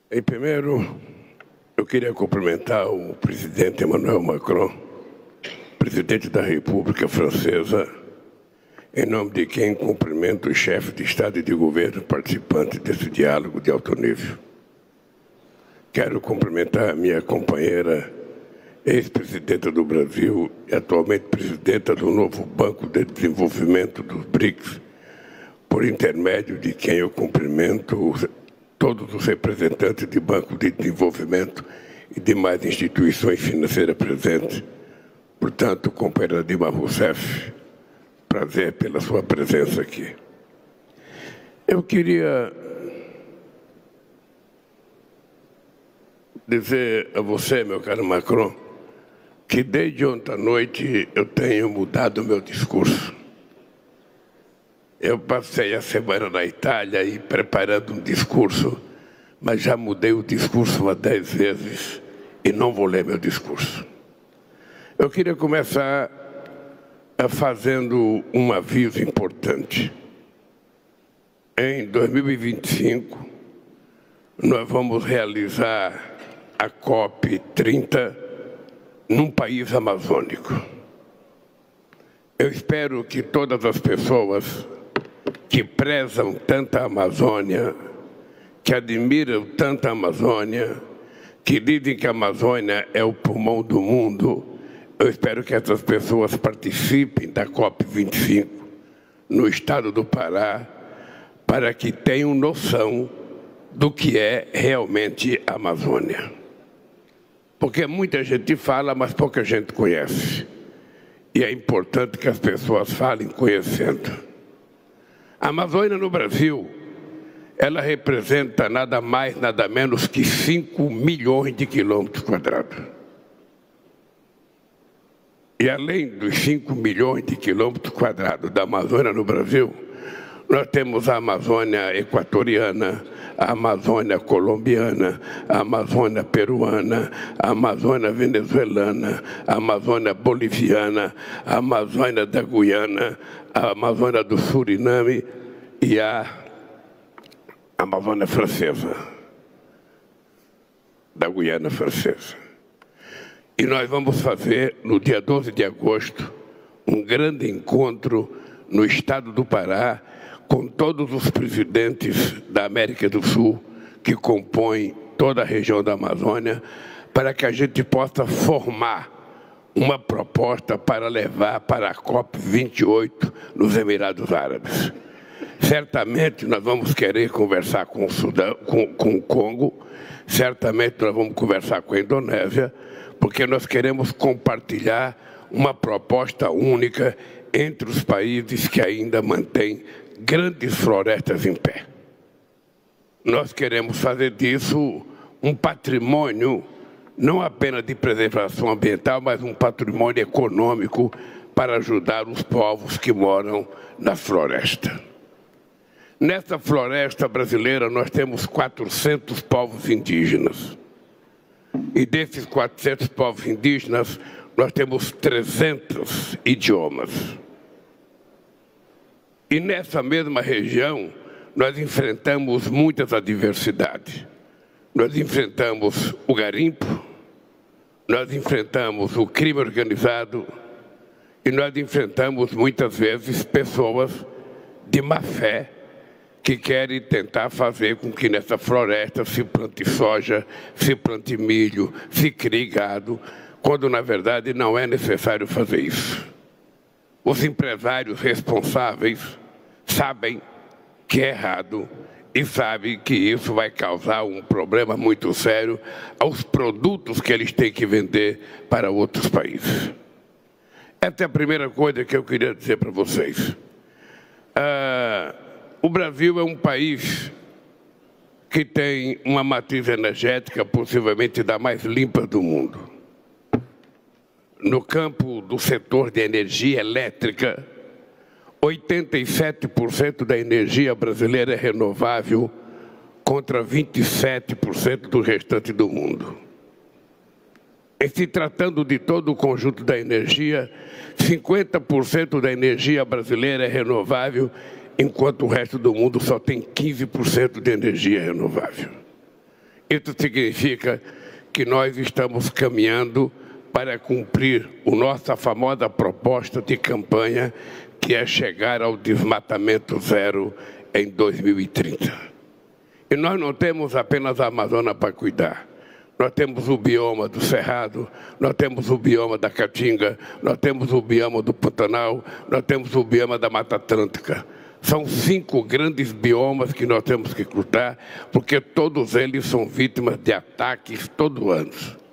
Em primeiro, eu queria cumprimentar o presidente Emmanuel Macron, presidente da República Francesa, em nome de quem cumprimento os chefes de Estado e de governo participantes desse diálogo de alto nível. Quero cumprimentar a minha companheira, ex-presidenta do Brasil e atualmente presidenta do novo Banco de Desenvolvimento dos BRICS, por intermédio de quem eu cumprimento todos os representantes de bancos de desenvolvimento e demais instituições financeiras presentes. Portanto, companheira Dilma Rousseff, prazer pela sua presença aqui. Eu queria dizer a você, meu caro Macron, que desde ontem à noite eu tenho mudado o meu discurso. Eu passei a semana na Itália e preparando um discurso, mas já mudei o discurso umas 10 vezes e não vou ler meu discurso. Eu queria começar fazendo um aviso importante. Em 2025, nós vamos realizar a COP30 num país amazônico. Eu espero que todas as pessoas que prezam tanto a Amazônia, que admiram tanto a Amazônia, que dizem que a Amazônia é o pulmão do mundo, eu espero que essas pessoas participem da COP25 no estado do Pará, para que tenham noção do que é realmente a Amazônia. Porque muita gente fala, mas pouca gente conhece. E é importante que as pessoas falem conhecendo. A Amazônia no Brasil, ela representa nada mais, nada menos que 5 milhões de quilômetros quadrados. E além dos 5 milhões de quilômetros quadrados da Amazônia no Brasil, nós temos a Amazônia equatoriana, a Amazônia colombiana, a Amazônia peruana, a Amazônia venezuelana, a Amazônia boliviana, a Amazônia da Guiana, a Amazônia do Suriname e a Amazônia francesa, da Guiana francesa. E nós vamos fazer, no dia 12 de agosto, um grande encontro no estado do Pará, com todos os presidentes da América do Sul, que compõem toda a região da Amazônia, para que a gente possa formar uma proposta para levar para a COP28 nos Emirados Árabes. Certamente nós vamos querer conversar com o Sudão, com o Congo, certamente nós vamos conversar com a Indonésia, porque nós queremos compartilhar uma proposta única entre os países que ainda mantêm grandes florestas em pé. Nós queremos fazer disso um patrimônio, não apenas de preservação ambiental, mas um patrimônio econômico para ajudar os povos que moram na floresta. Nessa floresta brasileira, nós temos 400 povos indígenas. E desses 400 povos indígenas, nós temos 300 idiomas. E nessa mesma região, nós enfrentamos muitas adversidades. Nós enfrentamos o garimpo, nós enfrentamos o crime organizado e nós enfrentamos muitas vezes pessoas de má fé que querem tentar fazer com que nessa floresta se plante soja, se plante milho, se crie gado, quando na verdade não é necessário fazer isso. Os empresários responsáveis sabem que é errado e sabem que isso vai causar um problema muito sério aos produtos que eles têm que vender para outros países. Essa é a primeira coisa que eu queria dizer para vocês. O Brasil é um país que tem uma matriz energética possivelmente da mais limpa do mundo. No campo do setor de energia elétrica, 87% da energia brasileira é renovável contra 27% do restante do mundo. Em se tratando de todo o conjunto da energia, 50% da energia brasileira é renovável, enquanto o resto do mundo só tem 15% de energia renovável. Isso significa que nós estamos caminhando para cumprir a nossa famosa proposta de campanha, que é chegar ao desmatamento zero em 2030. E nós não temos apenas a Amazônia para cuidar. Nós temos o bioma do Cerrado, nós temos o bioma da Caatinga, nós temos o bioma do Pantanal, nós temos o bioma da Mata Atlântica. São 5 grandes biomas que nós temos que lutar, porque todos eles são vítimas de ataques todo ano.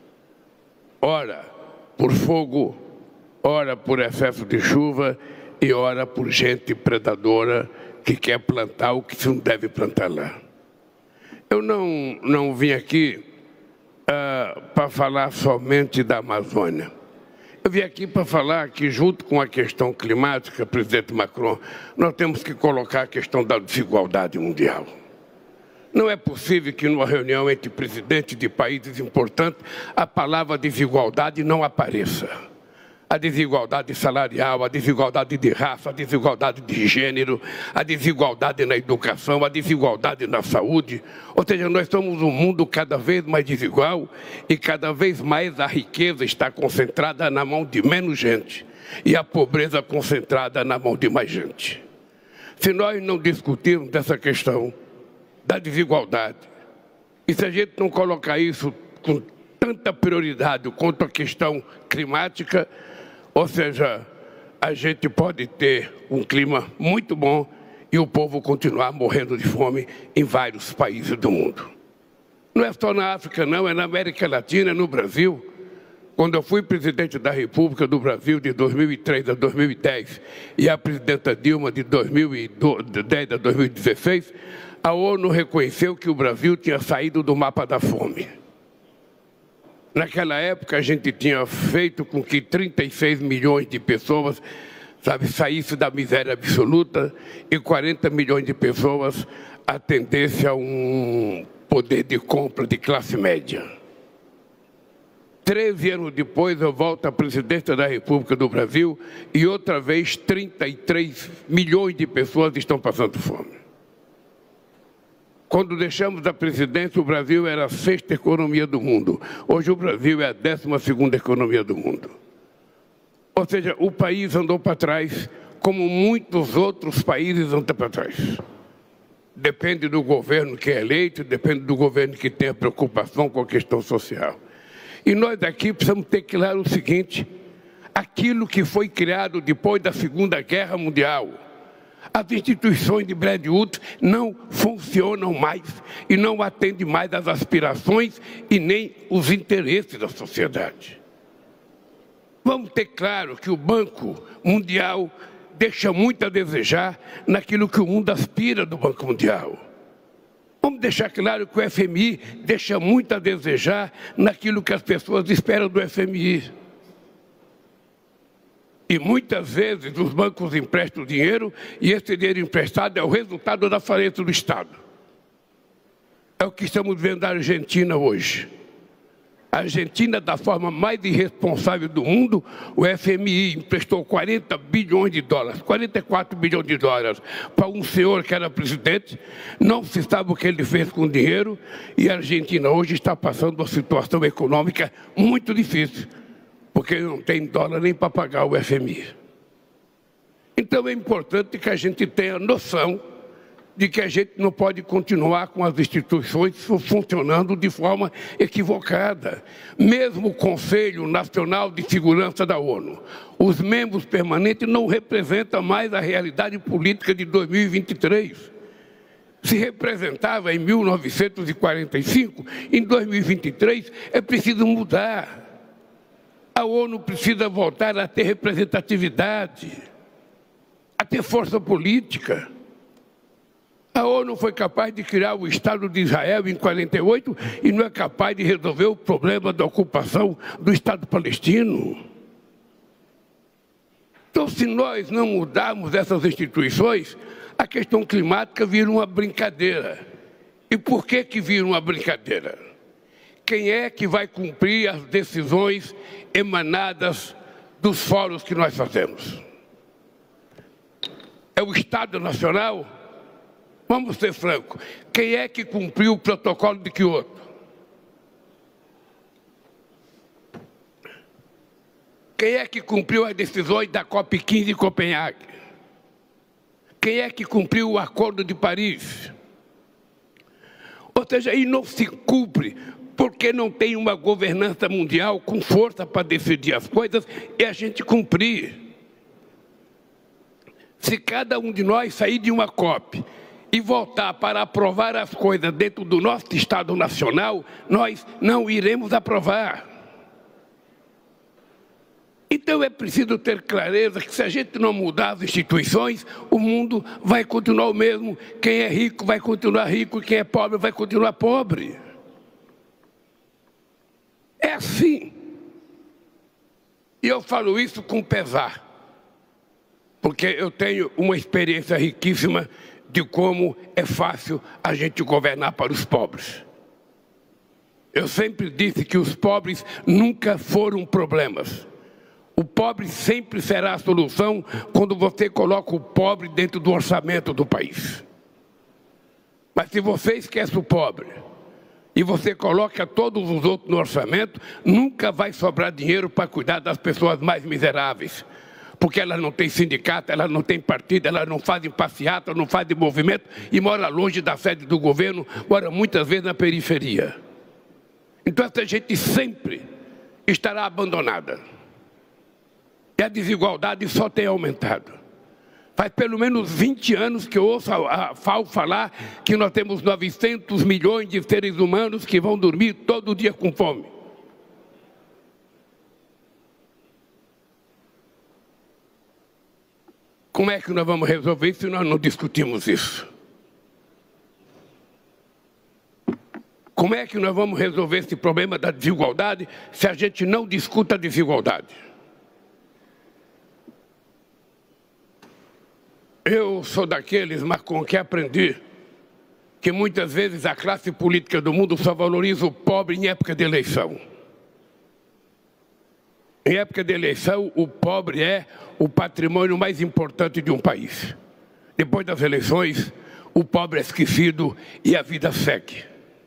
Ora por fogo, ora por excesso de chuva e ora por gente predadora que quer plantar o que se não deve plantar lá. Eu não vim aqui para falar somente da Amazônia. Eu vim aqui para falar que, junto com a questão climática, presidente Macron, nós temos que colocar a questão da desigualdade mundial. Não é possível que, numa reunião entre presidentes de países importantes, a palavra desigualdade não apareça. A desigualdade salarial, a desigualdade de raça, a desigualdade de gênero, a desigualdade na educação, a desigualdade na saúde. Ou seja, nós somos um mundo cada vez mais desigual e cada vez mais a riqueza está concentrada na mão de menos gente e a pobreza concentrada na mão de mais gente. Se nós não discutirmos essa questão da desigualdade, e se a gente não colocar isso com tanta prioridade quanto a questão climática, ou seja, a gente pode ter um clima muito bom e o povo continuar morrendo de fome em vários países do mundo. Não é só na África, não, é na América Latina, é no Brasil. Quando eu fui presidente da República do Brasil de 2003 a 2010 e a presidenta Dilma de 2010 a 2016, a ONU reconheceu que o Brasil tinha saído do mapa da fome. Naquela época, a gente tinha feito com que 36 milhões de pessoas saíssem da miséria absoluta e 40 milhões de pessoas atendessem a um poder de compra de classe média. 13 anos depois, eu volto à presidência da República do Brasil e outra vez 33 milhões de pessoas estão passando fome. Quando deixamos a presidência, o Brasil era a 6ª economia do mundo. Hoje o Brasil é a 12ª economia do mundo. Ou seja, o país andou para trás, como muitos outros países andam para trás. Depende do governo que é eleito, depende do governo que tem a preocupação com a questão social. E nós aqui precisamos ter claro o seguinte: aquilo que foi criado depois da Segunda Guerra Mundial, as instituições de Bretton Woods não funcionam mais e não atendem mais às aspirações e nem os interesses da sociedade. Vamos ter claro que o Banco Mundial deixa muito a desejar naquilo que o mundo aspira do Banco Mundial. Vamos deixar claro que o FMI deixa muito a desejar naquilo que as pessoas esperam do FMI. E muitas vezes os bancos emprestam dinheiro e esse dinheiro emprestado é o resultado da falência do Estado. É o que estamos vendo na Argentina hoje. A Argentina, da forma mais irresponsável do mundo, o FMI emprestou 40 bilhões de dólares, 44 bilhões de dólares para um senhor que era presidente. Não se sabe o que ele fez com o dinheiro e a Argentina hoje está passando uma situação econômica muito difícil, porque não tem dólar nem para pagar o FMI. Então é importante que a gente tenha noção de que a gente não pode continuar com as instituições funcionando de forma equivocada. Mesmo o Conselho Nacional de Segurança da ONU, os membros permanentes não representam mais a realidade política de 2023. Se representava em 1945, em 2023 é preciso mudar. A ONU precisa voltar a ter representatividade, a ter força política. A ONU foi capaz de criar o Estado de Israel em 1948 e não é capaz de resolver o problema da ocupação do Estado palestino. Então, se nós não mudarmos essas instituições, a questão climática vira uma brincadeira. E por que vira uma brincadeira? Quem é que vai cumprir as decisões emanadas dos fóruns que nós fazemos? É o Estado Nacional? Vamos ser francos. Quem é que cumpriu o protocolo de Kyoto? Quem é que cumpriu as decisões da COP15 em Copenhague? Quem é que cumpriu o Acordo de Paris? Ou seja, aí não se cumpre porque não tem uma governança mundial com força para decidir as coisas e a gente cumprir. Se cada um de nós sair de uma COP e voltar para aprovar as coisas dentro do nosso Estado nacional, nós não iremos aprovar. Então é preciso ter clareza que se a gente não mudar as instituições, o mundo vai continuar o mesmo. Quem é rico vai continuar rico, quem é pobre vai continuar pobre. É assim. E eu falo isso com pesar, porque eu tenho uma experiência riquíssima de como é fácil a gente governar para os pobres. Eu sempre disse que os pobres nunca foram problemas. O pobre sempre será a solução quando você coloca o pobre dentro do orçamento do país. Mas se você esquece o pobre e você coloca todos os outros no orçamento, nunca vai sobrar dinheiro para cuidar das pessoas mais miseráveis. Porque elas não têm sindicato, elas não têm partido, elas não fazem passeata, não fazem movimento e moram longe da sede do governo, moram muitas vezes na periferia. Então essa gente sempre estará abandonada. E a desigualdade só tem aumentado. Faz pelo menos 20 anos que eu ouço a FAO falar que nós temos 900 milhões de seres humanos que vão dormir todo dia com fome. Como é que nós vamos resolver isso se nós não discutimos isso? Como é que nós vamos resolver esse problema da desigualdade se a gente não discute a desigualdade? Eu sou daqueles, mas com que aprendi que muitas vezes a classe política do mundo só valoriza o pobre em época de eleição. Em época de eleição, o pobre é o patrimônio mais importante de um país. Depois das eleições, o pobre é esquecido e a vida segue.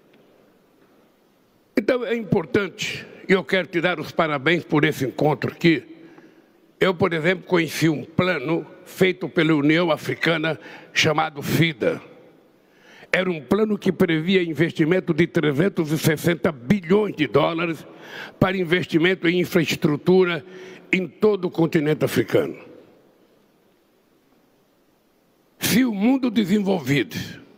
Então é importante, e eu quero te dar os parabéns por esse encontro aqui. Eu, por exemplo, conheci um plano feito pela União Africana chamado FIDA. Era um plano que previa investimento de 360 bilhões de dólares para investimento em infraestrutura em todo o continente africano. Se o mundo desenvolvido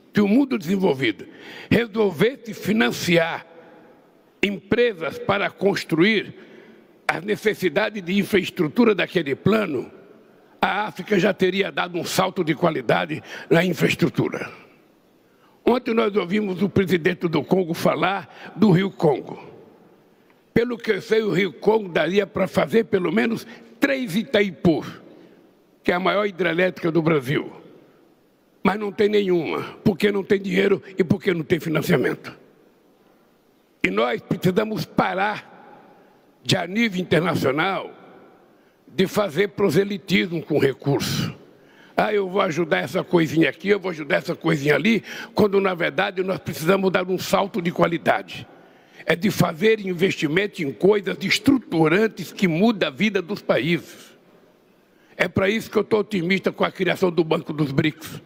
resolvesse financiar empresas para construir as necessidades de infraestrutura daquele plano, a África já teria dado um salto de qualidade na infraestrutura. Ontem nós ouvimos o presidente do Congo falar do Rio Congo. Pelo que eu sei, o Rio Congo daria para fazer pelo menos 3 Itaipu, que é a maior hidrelétrica do Brasil. Mas não tem nenhuma, porque não tem dinheiro e porque não tem financiamento. E nós precisamos parar, de a nível internacional, de fazer proselitismo com recurso. Ah, eu vou ajudar essa coisinha aqui, eu vou ajudar essa coisinha ali, quando na verdade nós precisamos dar um salto de qualidade. É de fazer investimento em coisas estruturantes que mudam a vida dos países. É para isso que eu estou otimista com a criação do Banco dos BRICS.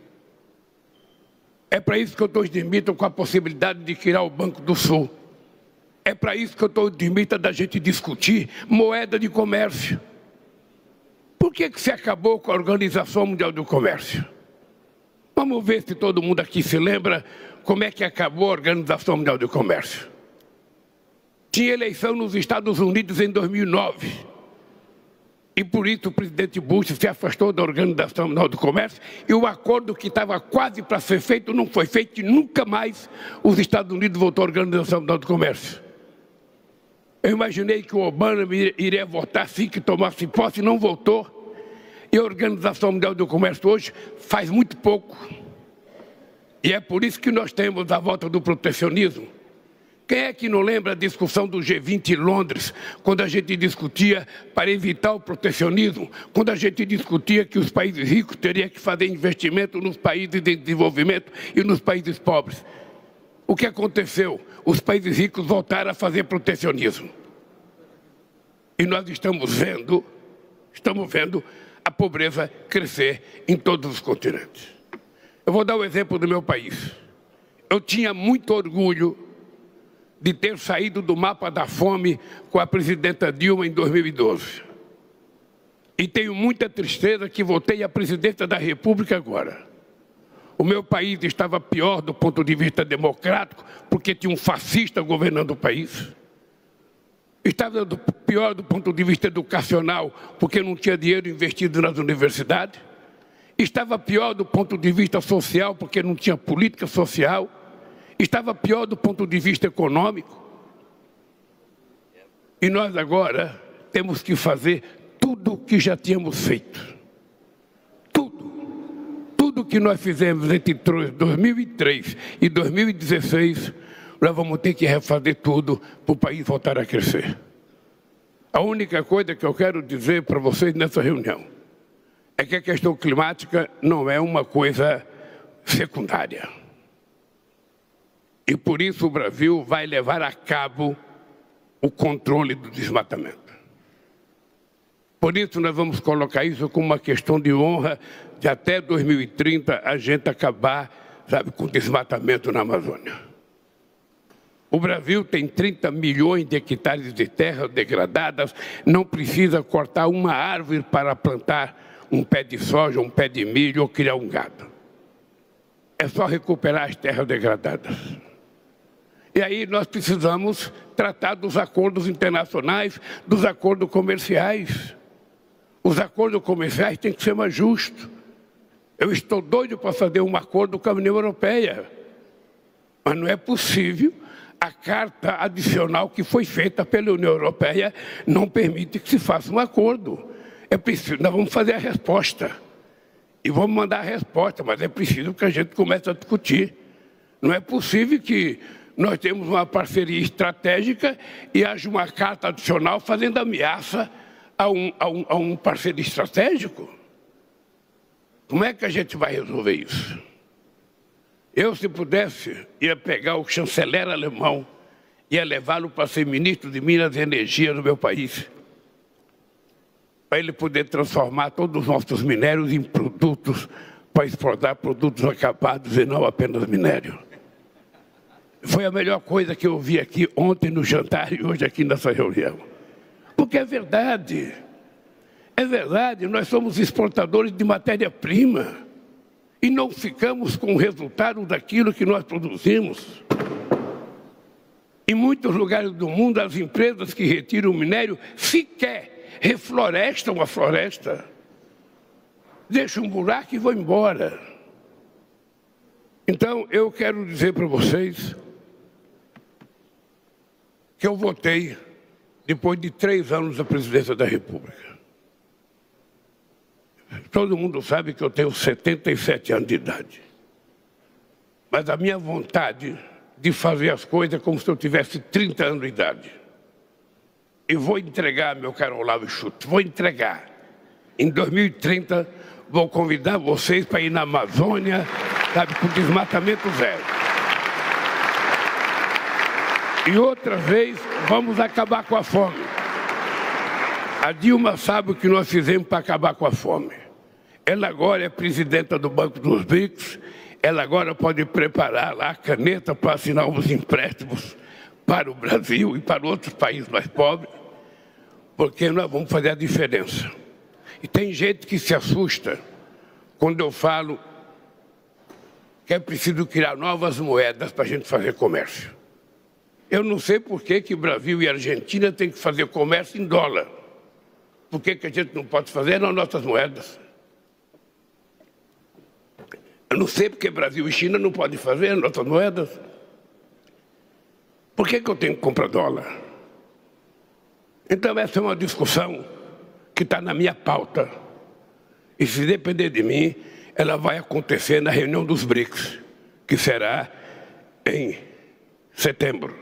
É para isso que eu estou otimista com a possibilidade de criar o Banco do Sul. É para isso que eu estou otimista da gente discutir moeda de comércio. Por que se acabou com a Organização Mundial do Comércio? Vamos ver se todo mundo aqui se lembra como é que acabou a Organização Mundial do Comércio. Tinha eleição nos Estados Unidos em 2009. E por isso o presidente Bush se afastou da Organização Mundial do Comércio e o acordo que estava quase para ser feito não foi feito e nunca mais os Estados Unidos voltou à Organização Mundial do Comércio. Eu imaginei que o Obama iria votar assim que tomasse posse e não votou. E a Organização Mundial do Comércio hoje faz muito pouco. E é por isso que nós temos a volta do protecionismo. Quem é que não lembra a discussão do G20 em Londres, quando a gente discutia para evitar o protecionismo, quando a gente discutia que os países ricos teriam que fazer investimento nos países de desenvolvimento e nos países pobres? O que aconteceu? Os países ricos voltaram a fazer protecionismo. E nós estamos vendo a pobreza crescer em todos os continentes. Eu vou dar o exemplo do meu país. Eu tinha muito orgulho de ter saído do mapa da fome com a presidenta Dilma em 2012. E tenho muita tristeza que voltei à presidência da República agora. O meu país estava pior do ponto de vista democrático, porque tinha um fascista governando o país. Estava pior do ponto de vista educacional, porque não tinha dinheiro investido nas universidades. Estava pior do ponto de vista social, porque não tinha política social. Estava pior do ponto de vista econômico. E nós agora temos que fazer tudo o que já tínhamos feito. Tudo que nós fizemos entre 2003 e 2016, nós vamos ter que refazer tudo para o país voltar a crescer. A única coisa que eu quero dizer para vocês nessa reunião é que a questão climática não é uma coisa secundária. E por isso o Brasil vai levar a cabo o controle do desmatamento. Por isso nós vamos colocar isso como uma questão de honra de até 2030 a gente acabar, com o desmatamento na Amazônia. O Brasil tem 30 milhões de hectares de terras degradadas, não precisa cortar uma árvore para plantar um pé de soja, um pé de milho ou criar um gado. É só recuperar as terras degradadas. E aí nós precisamos tratar dos acordos internacionais, dos acordos comerciais. Os acordos comerciais têm que ser mais justos. Eu estou doido para fazer um acordo com a União Europeia. Mas não é possível. A carta adicional que foi feita pela União Europeia não permite que se faça um acordo. É preciso, nós vamos fazer a resposta. E vamos mandar a resposta, mas é preciso que a gente comece a discutir. Não é possível que nós temos uma parceria estratégica e haja uma carta adicional fazendo ameaça a um parceiro estratégico. Como é que a gente vai resolver isso? Eu, se pudesse, ia pegar o chanceler alemão, ia levá-lo para ser ministro de Minas e Energia no meu país, para ele poder transformar todos os nossos minérios em produtos, para exportar produtos acabados e não apenas minério. Foi a melhor coisa que eu ouvi aqui ontem no jantar e hoje aqui nessa reunião. Porque é verdade. É verdade, nós somos exportadores de matéria-prima e não ficamos com o resultado daquilo que nós produzimos. Em muitos lugares do mundo, as empresas que retiram o minério sequer reflorestam a floresta. Deixam um buraco e vão embora. Então, eu quero dizer para vocês que eu votei depois de 3 anos da presidência da República. Todo mundo sabe que eu tenho 77 anos de idade. Mas a minha vontade de fazer as coisas é como se eu tivesse 30 anos de idade. E vou entregar, meu caro Olavo Schuth, vou entregar. Em 2030, vou convidar vocês para ir na Amazônia, com desmatamento zero. E outra vez, vamos acabar com a fome. A Dilma sabe o que nós fizemos para acabar com a fome. Ela agora é presidenta do Banco dos BRICS, ela agora pode preparar lá a caneta para assinar os empréstimos para o Brasil e para outros países mais pobres, porque nós vamos fazer a diferença. E tem gente que se assusta quando eu falo que é preciso criar novas moedas para a gente fazer comércio. Eu não sei por que Brasil e Argentina têm que fazer comércio em dólar. Por que a gente não pode fazer nas nossas moedas? Eu não sei porque Brasil e China não podem fazer as nossas moedas. Por que eu tenho que comprar dólar? Então essa é uma discussão que está na minha pauta. E se depender de mim, ela vai acontecer na reunião dos BRICS, que será em setembro.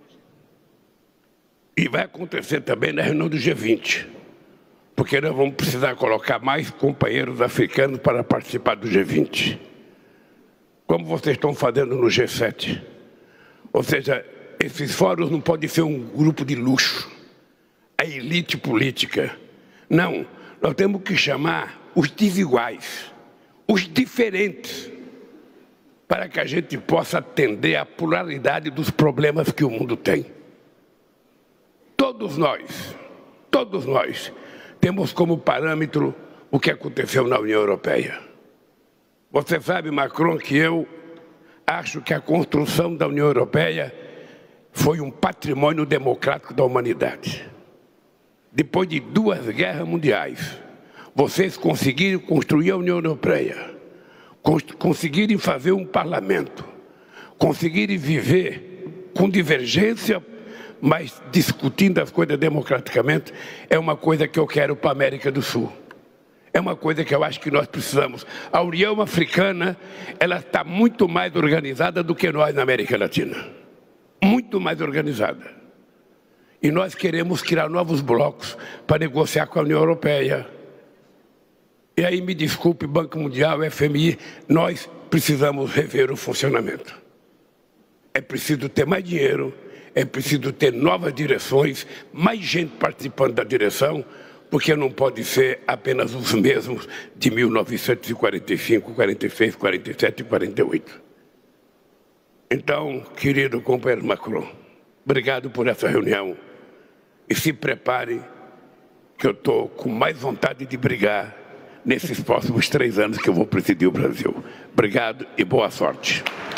E vai acontecer também na reunião do G20, porque nós vamos precisar colocar mais companheiros africanos para participar do G20, como vocês estão fazendo no G7. Ou seja, esses fóruns não podem ser um grupo de luxo. a elite política. Não, nós temos que chamar os desiguais, os diferentes, para que a gente possa atender à pluralidade dos problemas que o mundo tem. Todos nós temos como parâmetro o que aconteceu na União Europeia. Você sabe, Macron, que eu acho que a construção da União Europeia foi um patrimônio democrático da humanidade. Depois de 2 guerras mundiais, vocês conseguiram construir a União Europeia, conseguirem fazer um parlamento, conseguirem viver com divergência, mas discutindo as coisas democraticamente, é uma coisa que eu quero para a América do Sul. É uma coisa que eu acho que nós precisamos. A União Africana, ela está muito mais organizada do que nós na América Latina. Muito mais organizada. E nós queremos criar novos blocos para negociar com a União Europeia. E aí, me desculpe, Banco Mundial, FMI, nós precisamos rever o funcionamento. É preciso ter mais dinheiro, é preciso ter novas direções, mais gente participando da direção, porque não pode ser apenas os mesmos de 1945, 46, 47 e 48. Então, querido companheiro Macron, obrigado por essa reunião. E se prepare, que eu estou com mais vontade de brigar nesses próximos 3 anos que eu vou presidir o Brasil. Obrigado e boa sorte.